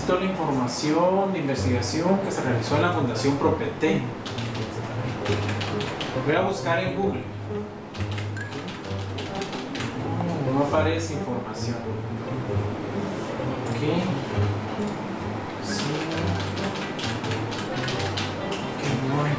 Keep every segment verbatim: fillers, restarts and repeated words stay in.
necesito la información de investigación que se realizó en la Fundación Propetén. Voy a buscar en Google. No, no aparece información. Ok. Sí. Ok, bueno.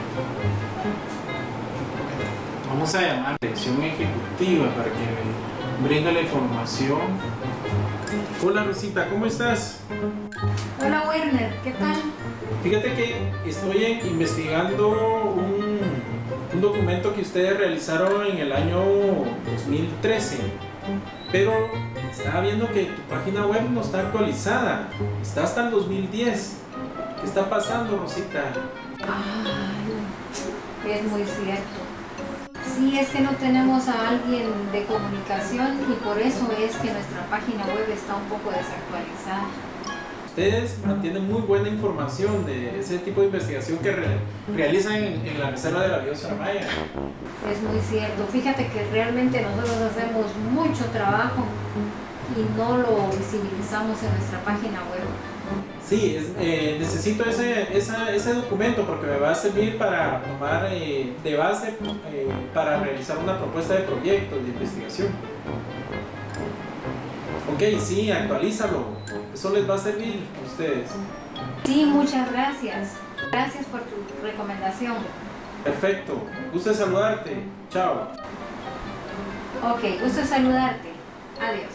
Vamos a llamar a la dirección ejecutiva para que me brinde la información. Hola Rosita, ¿cómo estás? Hola Werner, ¿qué tal? Fíjate que estoy investigando un, un documento que ustedes realizaron en el año dos mil trece, pero estaba viendo que tu página web no está actualizada, está hasta el dos mil diez. ¿Qué está pasando, Rosita? Ay, es muy cierto. Sí, es que no tenemos a alguien de comunicación y por eso es que nuestra página web está un poco desactualizada. Ustedes mantienen muy buena información de ese tipo de investigación que re realizan en, en la Reserva de la Biosfera Maya. Es muy cierto. Fíjate que realmente nosotros hacemos mucho trabajo y no lo visibilizamos en nuestra página web. Sí, es, eh, necesito ese, esa, ese documento porque me va a servir para tomar eh, de base eh, para realizar una propuesta de proyecto de investigación. Ok, sí, actualízalo. Eso les va a servir a ustedes. Sí, muchas gracias. Gracias por tu recomendación. Perfecto. Gusto de saludarte. Chao. Ok, gusto de saludarte. Adiós.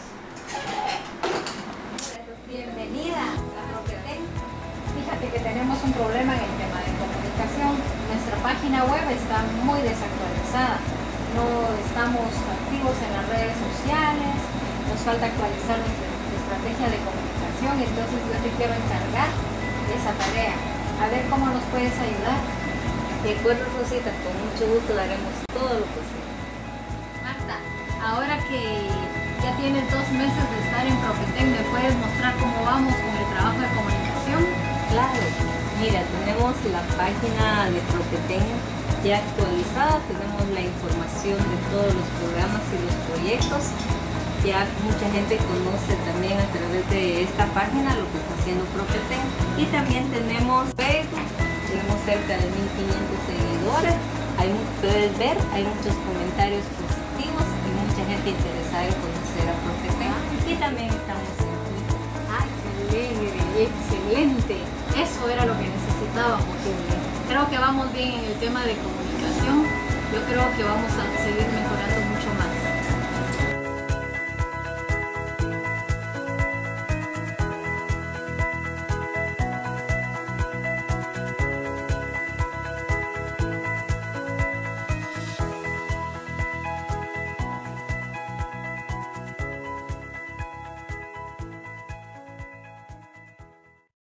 Bienvenida a Propetén. Fíjate que tenemos un problema en el tema de comunicación. Nuestra página web está muy desactualizada. No estamos activos en las redes sociales. Nos falta actualizar nuestra estrategia de comunicación. Entonces yo te quiero encargar de esa tarea. A ver cómo nos puedes ayudar. De acuerdo, Rosita, con mucho gusto le haremos todo lo posible. Marta, ahora que ya tienes dos meses de estar en Propetén, ¿me puedes mostrar cómo vamos con el trabajo de comunicación? Claro, mira, tenemos la página de Propetén ya actualizada, tenemos la información de todos los programas y los proyectos. Ya mucha gente conoce también a través de esta página lo que está haciendo Propetén. Y también tenemos Facebook, tenemos cerca de mil quinientos seguidores. Hay, puedes ver, hay muchos comentarios positivos y mucha gente interesada en conocer a Propetén. Y también estamos en Twitter. ¡Ay, qué alegre! ¡Excelente! Eso era lo que necesitábamos. Creo que vamos bien en el tema de comunicación. Yo creo que vamos a seguir mejorando